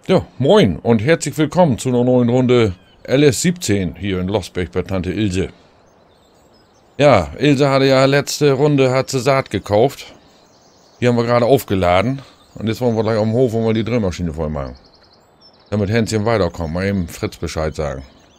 Ja, moin und herzlich willkommen zu einer neuen Runde LS17 hier in Losbeck bei Tante Ilse. Ja, Ilse hatte ja letzte Runde hat sie Saat gekauft. Die haben wir gerade aufgeladen. Und jetzt wollen wir gleich auf dem Hof und mal die Drillmaschine voll machen. Damit Hänschen weiterkommt. Mal eben Fritz Bescheid sagen.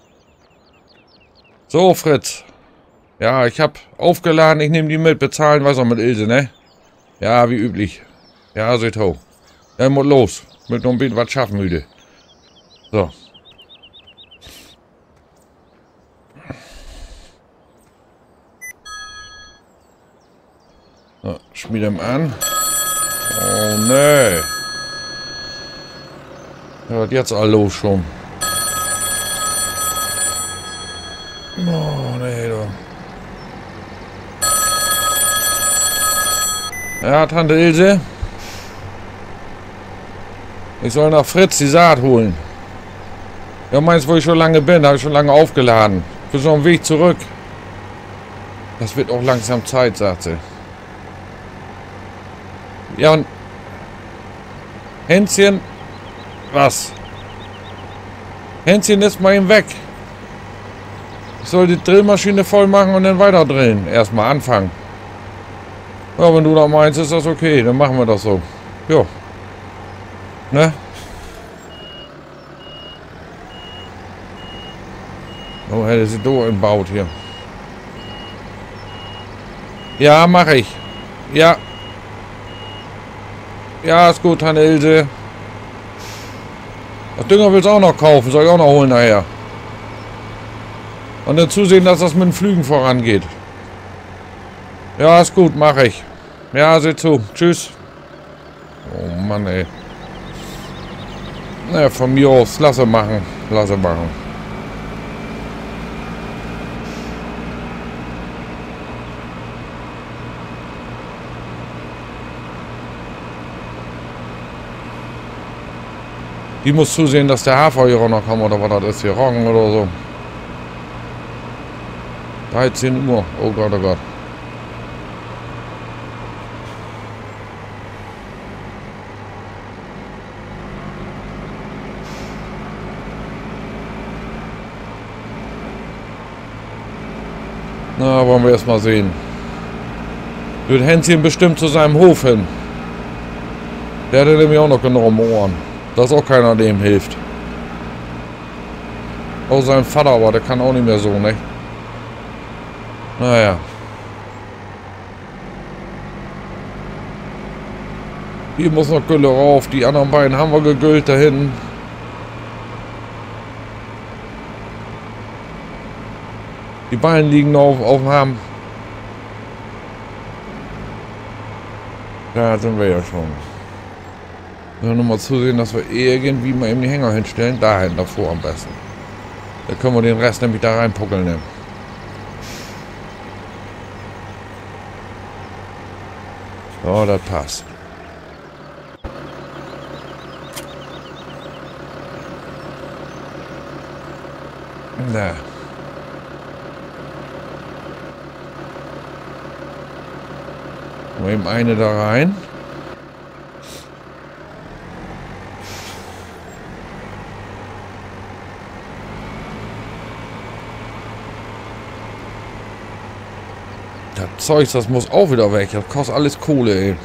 So, Fritz. Ja, ich hab aufgeladen, ich nehme die mit, bezahlen, was auch mit Ilse, ne? Ja, wie üblich. Ja, seht hoch. Ja, muss los. Mit noch ein bisschen was schaffen, müde. So. So, schmied ihm an. Oh, nee. Ja, was jetzt all los schon? Oh, nee, du. Ja, Tante Ilse. Ich soll nach Fritz die Saat holen. Ja, meinst, wo ich schon lange bin, habe ich schon lange aufgeladen. Für so einen Weg zurück. Das wird auch langsam Zeit, sagt sie. Ja, und Hänschen, was? Hänschen ist mal eben weg. Ich soll die Drillmaschine voll machen und dann weiter drillen. Erstmal anfangen. Ja, wenn du da meinst, ist das okay. Dann machen wir das so. Jo. Ne? Oh, hätte sie do entbaut hier. Ja, mache ich. Ja. Ja, ist gut, Tante Ilse. Das Dünger willst du auch noch kaufen. Soll ich auch noch holen nachher. Und dann zusehen, dass das mit den Flügen vorangeht. Ja, ist gut, mache ich. Ja, sieh zu. Tschüss. Oh Mann, ey. Na, von mir aus. Lasse machen. Lasse machen. Die muss zusehen, dass der Hafer hier auch noch kommt, oder was das ist hier, Roggen oder so. 13 Uhr, oh Gott, oh Gott. Na, wollen wir erst mal sehen. Wird Hänschen bestimmt zu seinem Hof hin. Der hatte nämlich auch noch genug um Ohren. Dass auch keiner dem hilft. Auch sein Vater, aber der kann auch nicht mehr so, ne? Naja. Hier muss noch Gülle rauf. Die anderen beiden haben wir gegüllt da hinten. Die Beine liegen noch auf dem Hamm. Da sind wir ja schon. Wir müssen mal zusehen, dass wir irgendwie mal eben die Hänger hinstellen. Da hinten davor am besten. Da können wir den Rest nämlich da reinpuckeln. Ne? So, das passt. Na. Mal eben eine da rein. Das Zeug, das muss auch wieder weg. Das kostet alles Kohle, ey.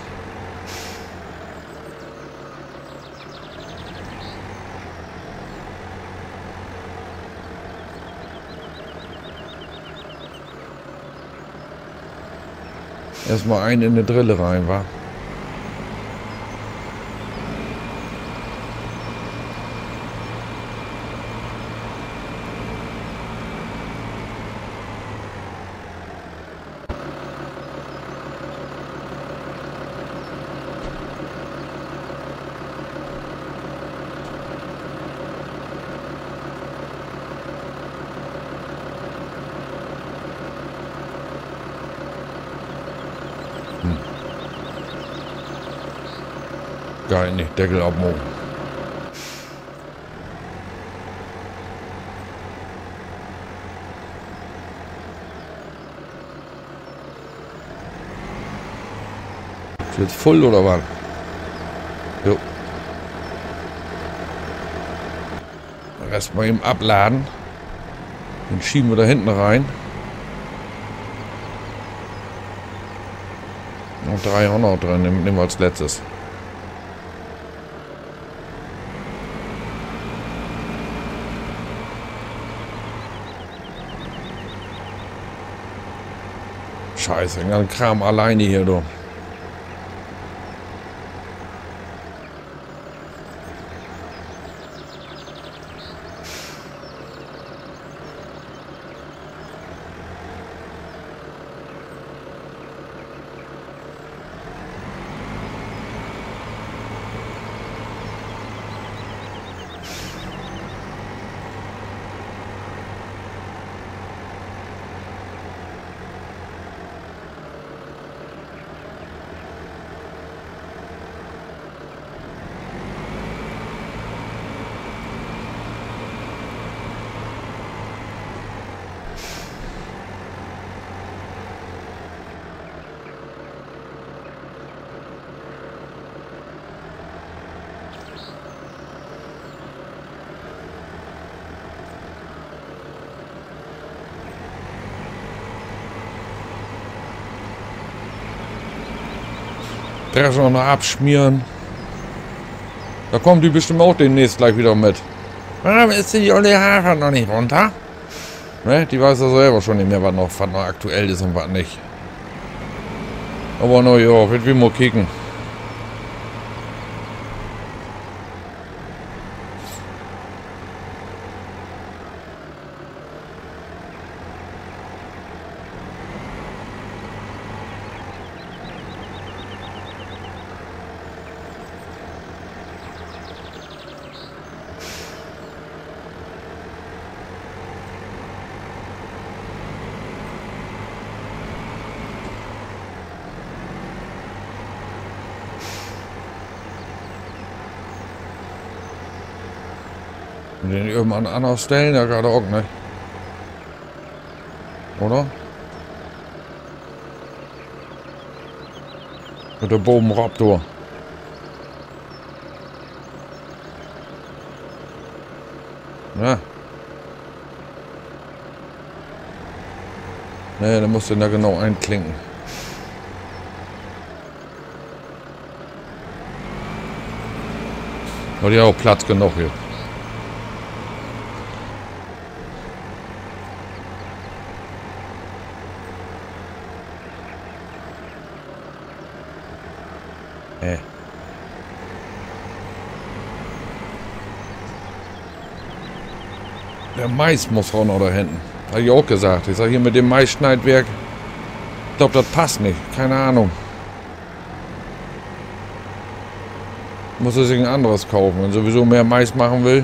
Erstmal einen in eine Drille rein, wa? Geil, nicht Deckel abmachen. Ist jetzt voll oder was? Jo. Rest mal eben abladen. Den schieben wir da hinten rein. Noch 300 drin, nehmen wir als letztes. Scheiße, den ganzen Kram alleine hier, du. Dresch noch abschmieren. Da kommt die bestimmt auch demnächst gleich wieder mit. Warum ist die Olle Hafer noch nicht runter? Ne, die weiß ja selber schon nicht mehr, was noch aktuell ist und was nicht. Aber na ja, wird wie mal kicken. Und den irgendwann anders stellen, ja gerade auch, ne? Oder? Mit der Bobenraptor. Ja. Ne, dann musst du ihn da genau einklinken. Aber die hat auch Platz genug hier. Der Mais muss auch noch da hinten. Habe ich auch gesagt. Ich sage hier mit dem Maisschneidwerk. Ich glaube, das passt nicht. Keine Ahnung. Muss er sich ein anderes kaufen, wenn sowieso mehr Mais machen will.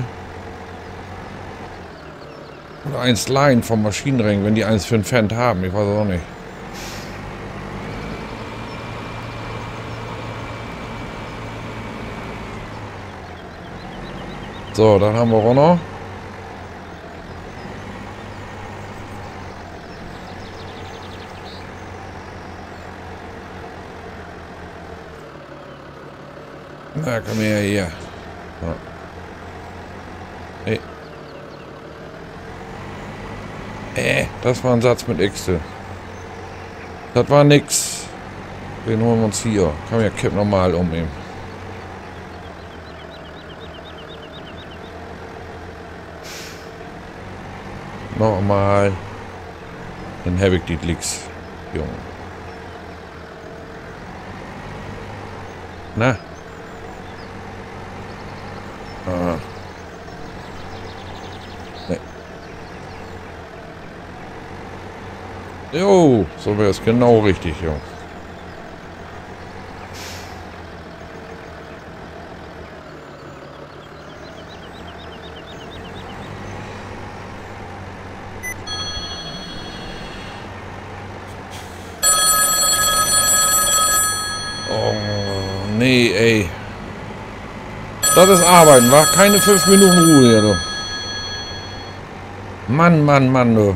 Oder eins leihen vom Maschinenring, wenn die eins für einen Cent haben. Ich weiß auch nicht. So, dann haben wir auch noch. Na, komm her hier. So. Hey. Das war ein Satz mit X. Das war nix. Den holen wir uns hier. Komm her, kipp nochmal um eben. Nochmal. Dann habe ich die Licks. Junge. Na? Ah. Nee. Jo, so wäre es genau richtig, jo. Oh, nee, ey. Das ist Arbeiten, war keine 5 Minuten Ruhe hier, du. Mann, Mann, Mann, du.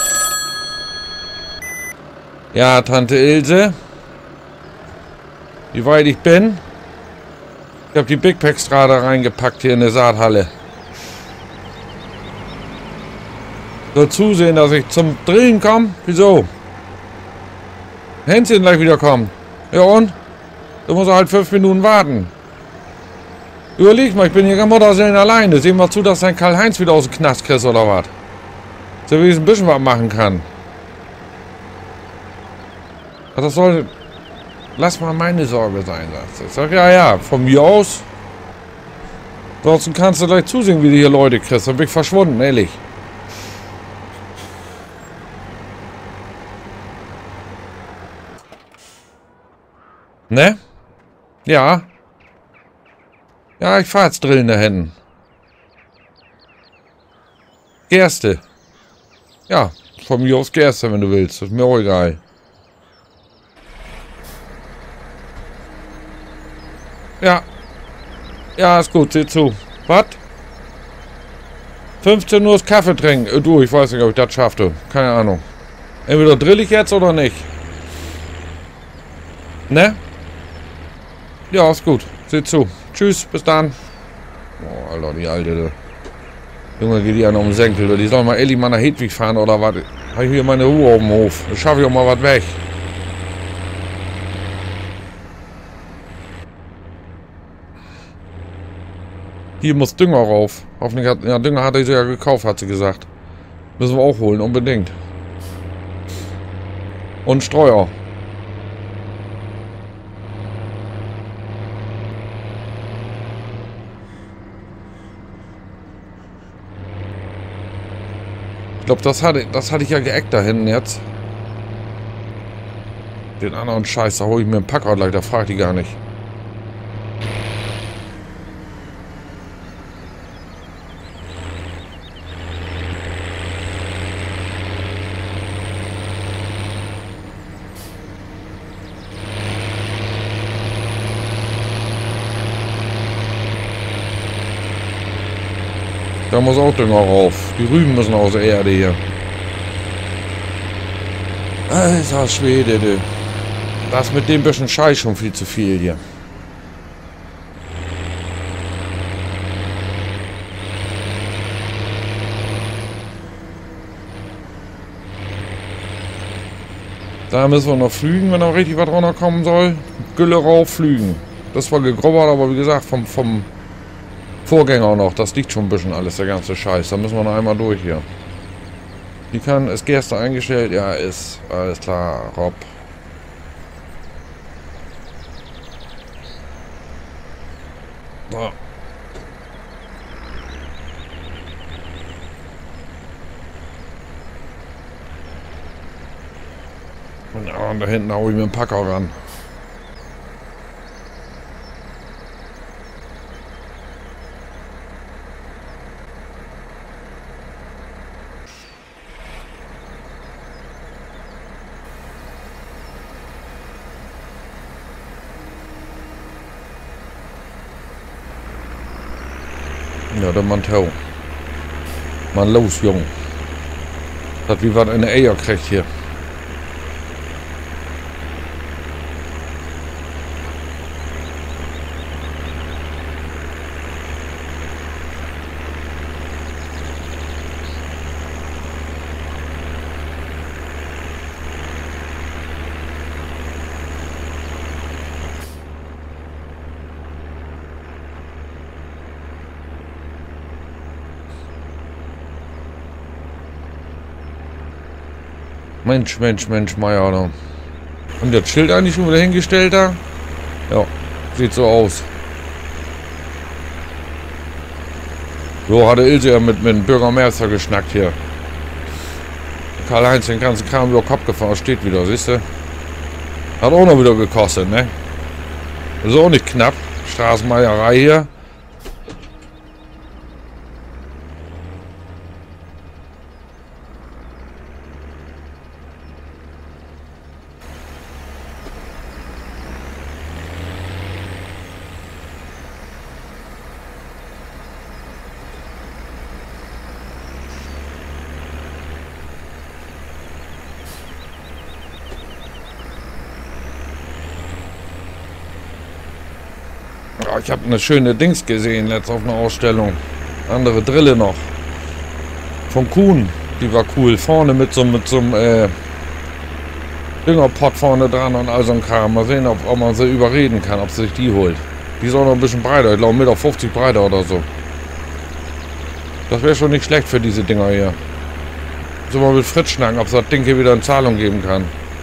Ja, Tante Ilse. wie weit ich bin. Ich habe die Big Packs gerade reingepackt hier in der Saathalle. Soll zusehen, dass ich zum Drillen komme. Wieso? Hänschen gleich wieder kommen. Ja und? Da muss er halt 5 Minuten warten. Überleg mal, ich bin hier gar Mutterseelen alleine. Sehen wir zu, dass dein Karl-Heinz wieder aus dem Knast kriegst oder was? Dass er wenigstens ein bisschen was machen kann. Das soll... Lass mal meine Sorge sein, sagst du. Ich sag, ja, von mir aus. Ansonsten kannst du gleich zusehen, wie du hier Leute kriegst. Dann bin ich verschwunden, ehrlich. Ne? Ja. Ja, ich fahr jetzt Drillen da hinten. Gerste. Ja, von mir aus Gerste, wenn du willst. Das ist mir auch egal. Ja. Ja, ist gut, sieh zu. Was? 15 Uhr Kaffee trinken. Du, ich weiß nicht, ob ich das schaffte. Keine Ahnung. Entweder drill ich jetzt oder nicht. Ne? Ja, ist gut. Sieh zu. Tschüss, bis dann. Oh, Alter, die alte. Junge, geht die ja noch um den Senkel. Die soll mal ehrlich mal nach Hedwig fahren oder was? Habe ich hier meine Ruhe auf dem Hof. Da schaffe ich auch mal was weg. Hier muss Dünger rauf. Hoffentlich hat... Ja, Dünger hat er ja gekauft, hat sie gesagt. Müssen wir auch holen, unbedingt. Und Streuer. Ich glaube, das hatte ich ja geeckt da hinten jetzt. Den anderen Scheiß, da hole ich mir einen Packer gleich, da fragt die gar nicht. Da muss auch Dünger rauf. Die Rüben müssen aus der Erde hier. Alter Schwede, du. Das mit dem bisschen Scheiß schon viel zu viel hier. Da müssen wir noch flügen, wenn noch richtig was runterkommen soll. Gülle rauf, flügen. Das war gegrubbert, aber wie gesagt, vom Vorgänger auch noch. Das liegt schon ein bisschen alles, der ganze Scheiß. Da müssen wir noch einmal durch hier. Die kann, ist Gerste eingestellt? Ja, ist. Alles klar, Rob. So. Und da hinten hau ich mir einen Packer ran. Ja, der Mantau. Mal los, Jung. Das wie was eine Eier kriegt hier. Mensch, Meier. Und das Schild eigentlich schon wieder hingestellt da? Ja, sieht so aus. So hatte Ilse ja mit dem Bürgermeister geschnackt hier. Karl-Heinz den ganzen Kram über den Kopf gefahren, steht wieder, siehst du? Hat auch noch wieder gekostet, ne? Ist auch nicht knapp. Straßenmeierei hier. Oh, ich habe eine schöne Dings gesehen, letztens auf einer Ausstellung. Andere Drille noch. Von Kuhn. Die war cool. Vorne mit so einem Düngerpott vorne dran und all so ein Kram. Mal sehen, ob man sie überreden kann, ob sie sich die holt. Die ist auch noch ein bisschen breiter. Ich glaube 1,50 Meter breiter oder so. Das wäre schon nicht schlecht für diese Dinger hier. So mal mit Fritz schnacken, ob es das Ding hier wieder in Zahlung geben kann.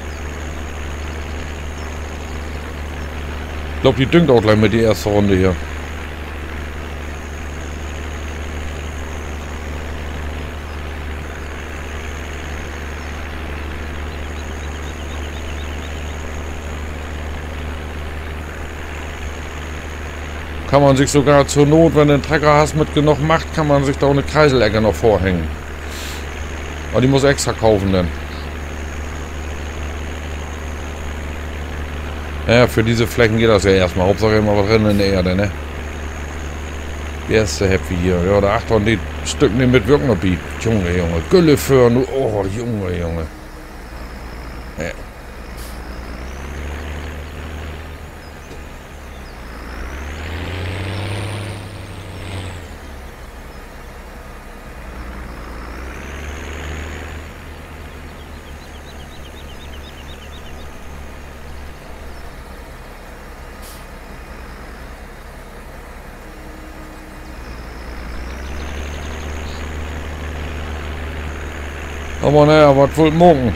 Ich glaube, die düngt auch gleich mit die erste Runde hier. Kann man sich sogar zur Not, wenn du einen Trecker hast mit genug Macht, kann man sich da auch eine Kreiselecke noch vorhängen. Aber die muss extra kaufen dann. Ja, für diese Flächen geht das ja erstmal. Hauptsache immer was drin in der Erde, ne? Die erste Happy hier. Ja, da acht und die Stücken die mitwirken noch wie. Junge, Junge. Gülle für. Oh, Junge, Junge. Ja. Aber naja, was wohl morgen?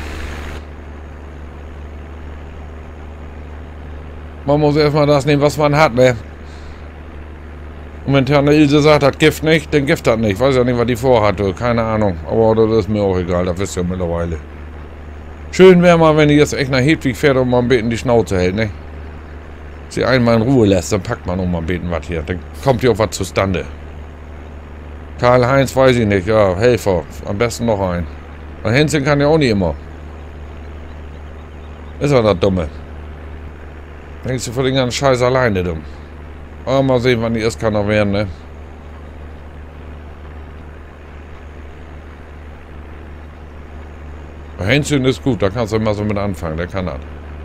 Man muss erstmal das nehmen, was man hat, ne? Und wenn Tante Ilse sagt, das Gift nicht, dann Gift das nicht. Weiß ja nicht, was die vorhatte. Keine Ahnung. Aber das ist mir auch egal, das wisst ihr mittlerweile. Schön wäre mal, wenn die jetzt echt nach Hedwig fährt und mal ein bisschen die Schnauze hält, ne? Sie einmal in Ruhe lässt, dann packt man auch mal ein bisschen was hier. Dann kommt hier auch was zustande. Karl-Heinz weiß ich nicht, ja, Helfer. Am besten noch ein. Und Hänschen kann ja auch nicht immer. Ist er das Dumme. Denkst du für den ganzen Scheiß alleine dumm. Aber mal sehen, wann die erst kann noch werden, ne? Hänschen ist gut, da kannst du immer so mit anfangen, der kann das.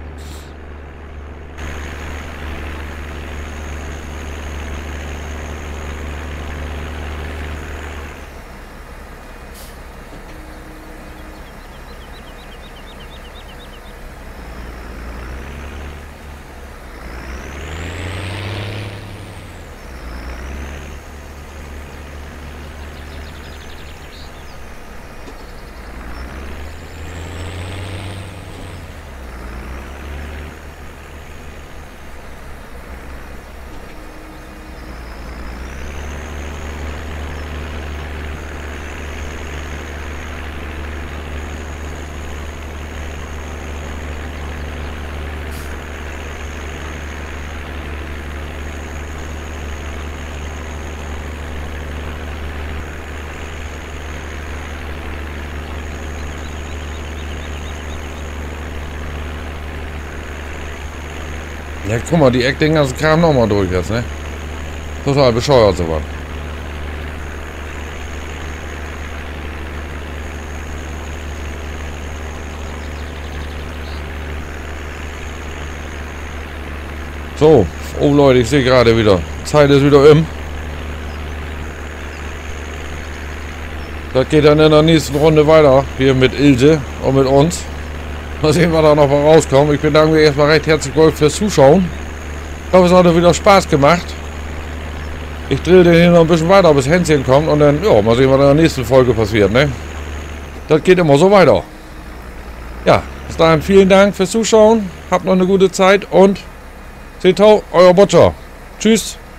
Ja, guck mal, die Eck den ganzen Kram nochmal durch jetzt, ne? Total bescheuert sowas. So, oh Leute, ich sehe gerade wieder. Zeit ist wieder im. Das geht dann in der nächsten Runde weiter. Hier mit Ilse und mit uns. Mal sehen, was da noch mal rauskommt. Ich bedanke mich erstmal recht herzlich fürs Zuschauen. Ich hoffe, es hat wieder Spaß gemacht. Ich drehe den hier noch ein bisschen weiter, bis Hänschen kommt. Und dann, ja, mal sehen, was in der nächsten Folge passiert, ne? Das geht immer so weiter. Ja, bis dahin vielen Dank fürs Zuschauen. Habt noch eine gute Zeit und seht euer Butcher. Tschüss.